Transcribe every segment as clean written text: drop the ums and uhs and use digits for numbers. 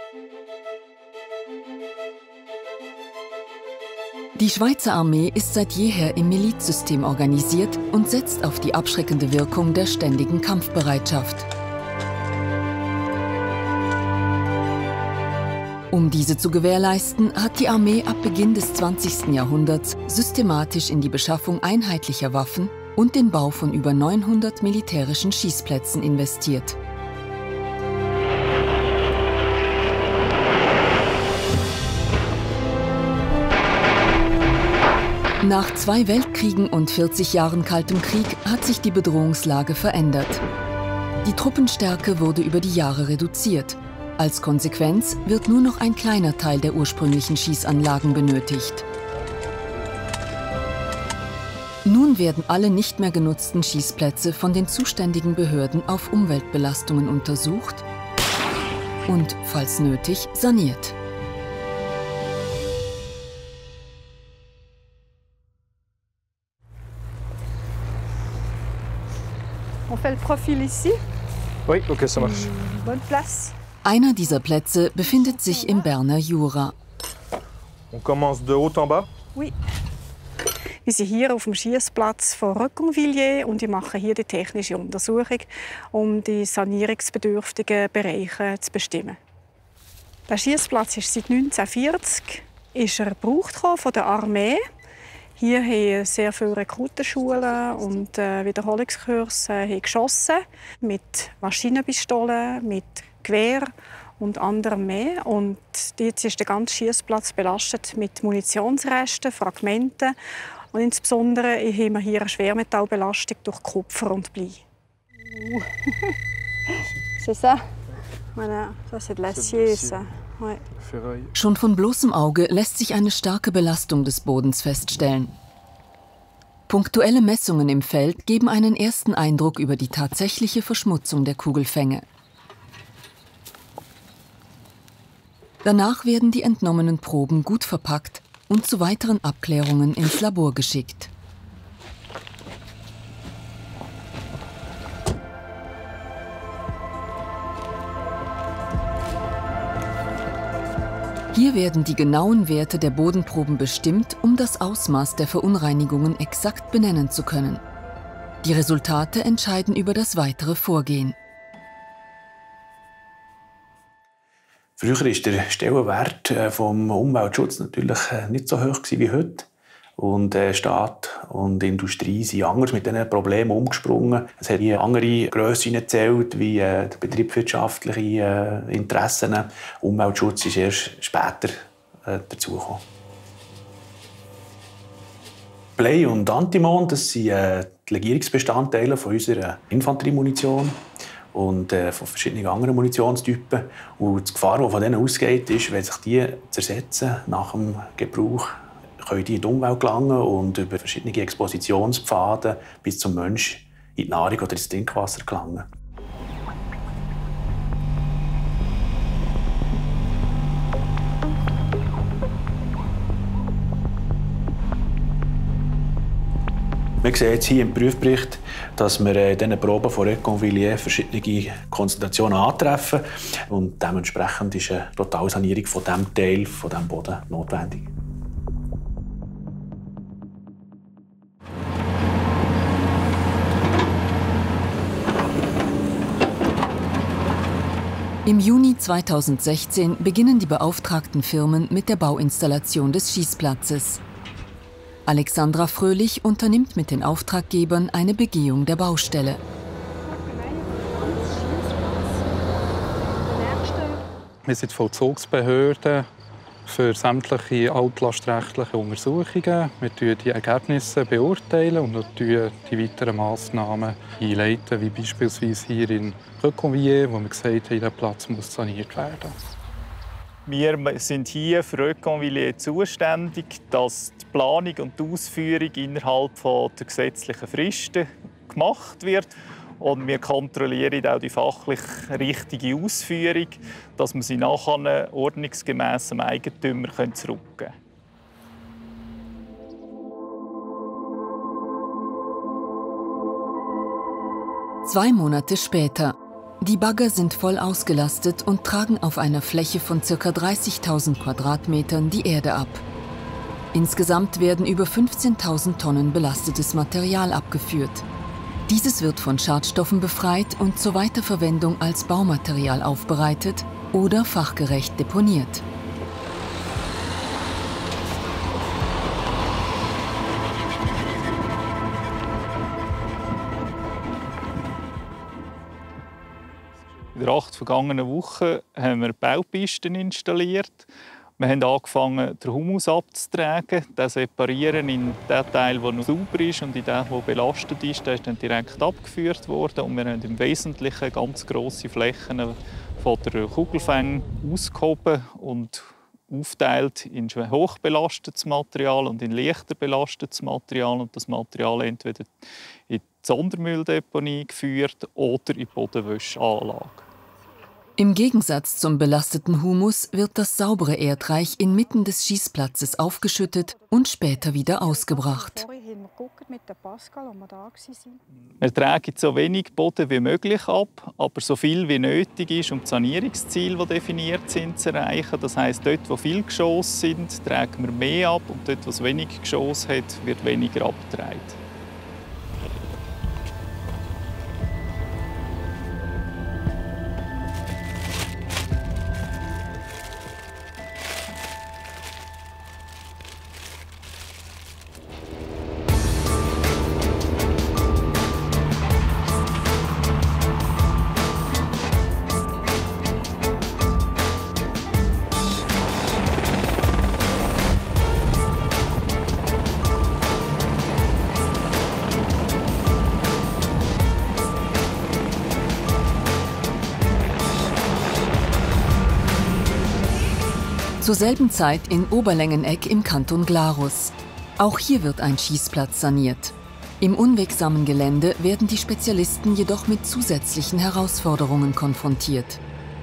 Die Schweizer Armee ist seit jeher im Milizsystem organisiert und setzt auf die abschreckende Wirkung der ständigen Kampfbereitschaft. Um diese zu gewährleisten, hat die Armee ab Beginn des 20. Jahrhunderts systematisch in die Beschaffung einheitlicher Waffen und den Bau von über 900 militärischen Schießplätzen investiert. Nach 2 Weltkriegen und 40 Jahren Kaltem Krieg hat sich die Bedrohungslage verändert. Die Truppenstärke wurde über die Jahre reduziert. Als Konsequenz wird nur noch ein kleiner Teil der ursprünglichen Schießanlagen benötigt. Nun werden alle nicht mehr genutzten Schießplätze von den zuständigen Behörden auf Umweltbelastungen untersucht und, falls nötig, saniert. On fait le profil ici. Oui, ok, ça marche. Bonne place. Einer dieser Plätze befindet sich im Berner Jura. On commence de haut en bas. Oui. Wir sind hier auf dem Schießplatz von Reconvilliers und ich mache hier die technische Untersuchung, um die sanierungsbedürftigen Bereiche zu bestimmen. Der Schießplatz ist seit 1940 gebraucht von der Armee. Hier haben sehr viele Rekrutenschulen und Wiederholungskurse geschossen mit Maschinenpistolen, mit Gewehr und anderem mehr. Und jetzt ist der ganze Schießplatz belastet mit Munitionsresten, Fragmenten und insbesondere haben wir hier eine Schwermetallbelastung durch Kupfer und Blei. C'est ça? Voilà, ça c'est de l'acier, ça. Ouais. Schon von bloßem Auge lässt sich eine starke Belastung des Bodens feststellen. Punktuelle Messungen im Feld geben einen ersten Eindruck über die tatsächliche Verschmutzung der Kugelfänge. Danach werden die entnommenen Proben gut verpackt und zu weiteren Abklärungen ins Labor geschickt. Hier werden die genauen Werte der Bodenproben bestimmt, um das Ausmaß der Verunreinigungen exakt benennen zu können. Die Resultate entscheiden über das weitere Vorgehen. Früher war der Stellenwert vom Umweltschutz natürlich nicht so hoch wie heute. Und Staat und Industrie sind anders mit diesen Problemen umgesprungen. Es hat hier andere Grössen gezählt, wie betriebswirtschaftliche Interessen. Umweltschutz ist erst später dazugekommen. Blei und Antimon, das sind die Legierungsbestandteile von unserer Infanteriemunition und von verschiedenen anderen Munitionstypen. Und die Gefahr, die von denen ausgeht, ist, wenn sich die zersetzen nach dem Gebrauch, können die in die Umwelt gelangen und über verschiedene Expositionspfade bis zum Mensch in die Nahrung oder ins Trinkwasser gelangen. Wir sehen jetzt hier im Prüfbericht, dass wir in diesen Proben von Reconvilliers verschiedene Konzentrationen antreffen. Und dementsprechend ist eine Totalsanierung von diesem Teil von diesem Boden notwendig. Im Juni 2016 beginnen die beauftragten Firmen mit der Bauinstallation des Schießplatzes. Alexandra Fröhlich unternimmt mit den Auftraggebern eine Begehung der Baustelle. Wir sind die Vollzugsbehörde für sämtliche altlastrechtliche Untersuchungen. Wir beurteilen die Ergebnisse und die weiteren Massnahmen einleiten, wie beispielsweise hier in Reconvilliers, wo wir gesagt haben, der Platz muss saniert werden. Wir sind hier für Reconvilliers zuständig, dass die Planung und die Ausführung innerhalb der gesetzlichen Fristen gemacht wird. Und wir kontrollieren auch die fachlich richtige Ausführung, dass wir sie nachher ordnungsgemäss dem Eigentümer zurückgeben können. 2 Monate später. Die Bagger sind voll ausgelastet und tragen auf einer Fläche von ca. 30.000 Quadratmetern die Erde ab. Insgesamt werden über 15.000 Tonnen belastetes Material abgeführt. Dieses wird von Schadstoffen befreit und zur Weiterverwendung als Baumaterial aufbereitet oder fachgerecht deponiert. In den 8 vergangenen Wochen haben wir Baupisten installiert. Wir haben angefangen, den Humus abzutragen, den separieren in den Teil, der noch sauber ist, und in den, der belastet ist, der ist dann direkt abgeführt worden. Und wir haben im Wesentlichen ganz grosse Flächen von der Kugelfang ausgehoben und aufteilt in hochbelastetes Material und in leichter belastetes Material. Und das Material entweder in die Sondermülldeponie geführt oder in die Bodenwäscheanlage. Im Gegensatz zum belasteten Humus wird das saubere Erdreich inmitten des Schießplatzes aufgeschüttet und später wieder ausgebracht. Wir tragen so wenig Boden wie möglich ab, aber so viel wie nötig ist, um die Sanierungsziele, die definiert sind, zu erreichen. Das heisst, dort, wo viele Geschosse sind, tragen wir mehr ab, und dort, wo es wenig Geschosse hat, wird weniger abgetragen. Zur selben Zeit in Oberlängeneck im Kanton Glarus. Auch hier wird ein Schießplatz saniert. Im unwegsamen Gelände werden die Spezialisten jedoch mit zusätzlichen Herausforderungen konfrontiert.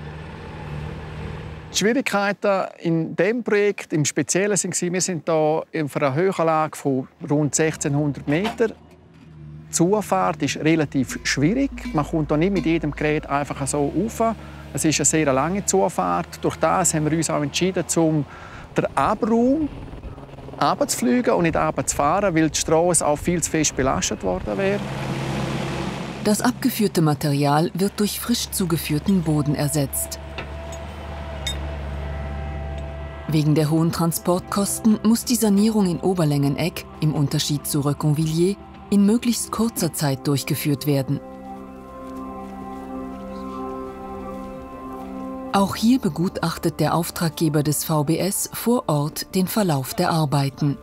Die Schwierigkeiten in diesem Projekt im Speziellen waren, wir sind hier auf einer Höhenlage von rund 1600 Meter. Die Zufahrt ist relativ schwierig. Man kommt hier nicht mit jedem Gerät einfach so rauf. Es ist eine sehr lange Zufahrt. Durch das haben wir uns auch entschieden, den Abraum runterzufliegen und nicht runterzufahren, weil die Strasse auch viel zu fest belastet worden wäre. Das abgeführte Material wird durch frisch zugeführten Boden ersetzt. Wegen der hohen Transportkosten muss die Sanierung in Oberlängeneck, im Unterschied zu Röcconvilliers, in möglichst kurzer Zeit durchgeführt werden. Auch hier begutachtet der Auftraggeber des VBS vor Ort den Verlauf der Arbeiten.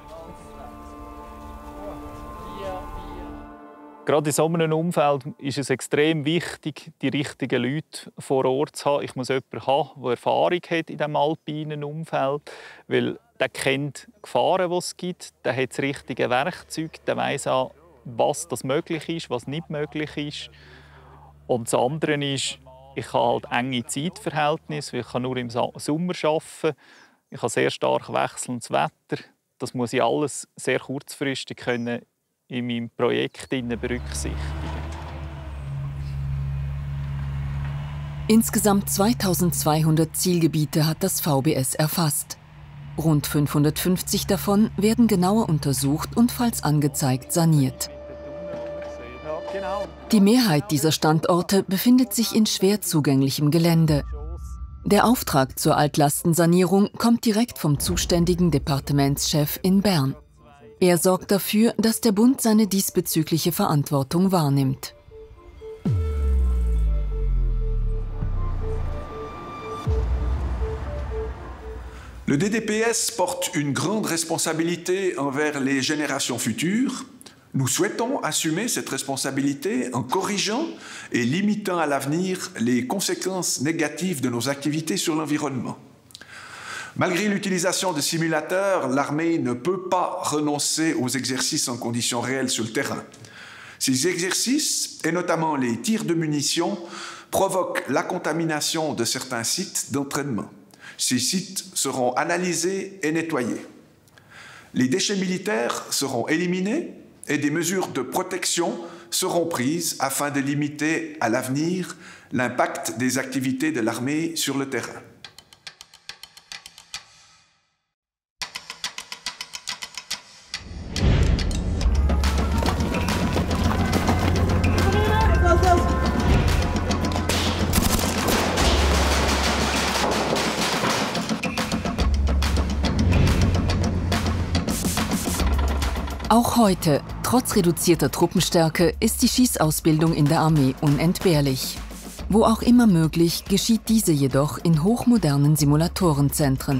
Gerade in so einem Umfeld ist es extrem wichtig, die richtigen Leute vor Ort zu haben. Ich muss jemanden haben, der Erfahrung hat in diesem alpinen Umfeld, weil der kennt die Gefahren, die es gibt, der hat das richtige Werkzeug, der weiss auch, was das möglich ist, was nicht möglich ist. Und das andere ist, ich habe halt enge Zeitverhältnisse, weil ich kann nur im Sommer arbeiten. Ich habe sehr stark wechselndes Wetter. Das muss ich alles sehr kurzfristig können in meinem Projekt berücksichtigen. Insgesamt 2200 Zielgebiete hat das VBS erfasst. Rund 550 davon werden genauer untersucht und falls angezeigt saniert. Die Mehrheit dieser Standorte befindet sich in schwer zugänglichem Gelände. Der Auftrag zur Altlastensanierung kommt direkt vom zuständigen Departementschef in Bern. Er sorgt dafür, dass der Bund seine diesbezügliche Verantwortung wahrnimmt. Le DDPS porte une grande responsabilité envers les générations futures. Nous souhaitons assumer cette responsabilité en corrigeant et limitant à l'avenir les conséquences négatives de nos activités sur l'environnement. Malgré l'utilisation de simulateurs, l'armée ne peut pas renoncer aux exercices en conditions réelles sur le terrain. Ces exercices, et notamment les tirs de munitions, provoquent la contamination de certains sites d'entraînement. Ces sites seront analysés et nettoyés. Les déchets militaires seront éliminés et des mesures de protection seront prises afin de limiter à l'avenir l'impact des activités de l'armée sur le terrain. Auch heute, trotz reduzierter Truppenstärke, ist die Schießausbildung in der Armee unentbehrlich. Wo auch immer möglich, geschieht diese jedoch in hochmodernen Simulatorenzentren.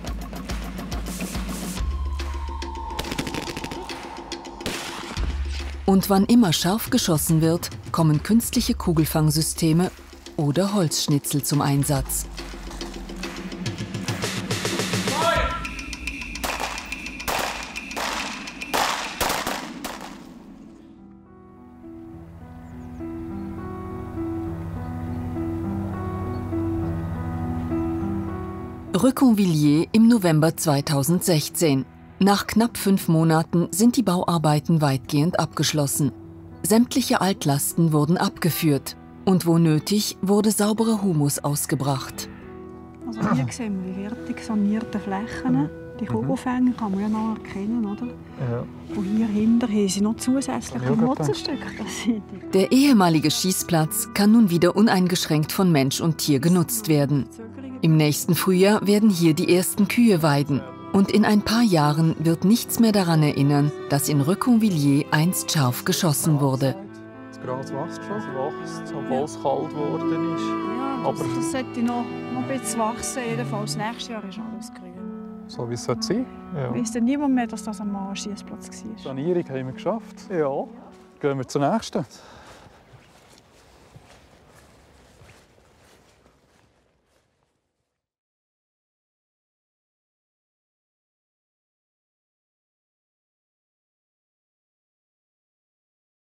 Und wann immer scharf geschossen wird, kommen künstliche Kugelfangsysteme oder Holzschnitzel zum Einsatz. Reconvilier im November 2016. Nach knapp 5 Monaten sind die Bauarbeiten weitgehend abgeschlossen. Sämtliche Altlasten wurden abgeführt und wo nötig, wurde sauberer Humus ausgebracht. Also hier sehen wir die fertig sanierten Flächen. Die Kugelfänger kann man ja noch erkennen, oder? Ja. Und hier hinter haben sie noch zusätzliche Motzenstücke. Der ehemalige Schießplatz kann nun wieder uneingeschränkt von Mensch und Tier genutzt werden. Im nächsten Frühjahr werden hier die ersten Kühe weiden. Und in ein paar Jahren wird nichts mehr daran erinnern, dass in Reconvilier einst scharf geschossen wurde. Das Gras wächst schon. Es wächst, obwohl es kalt geworden ist. Ja, das sollte noch ein bisschen wachsen. Jedenfalls nächstes Jahr ist alles grün. So wie es sein sollte. Ja. Weiss denn niemand mehr, dass das einmal ein Schießplatz war? Die Sanierung haben wir geschafft. Ja. Gehen wir zur nächsten.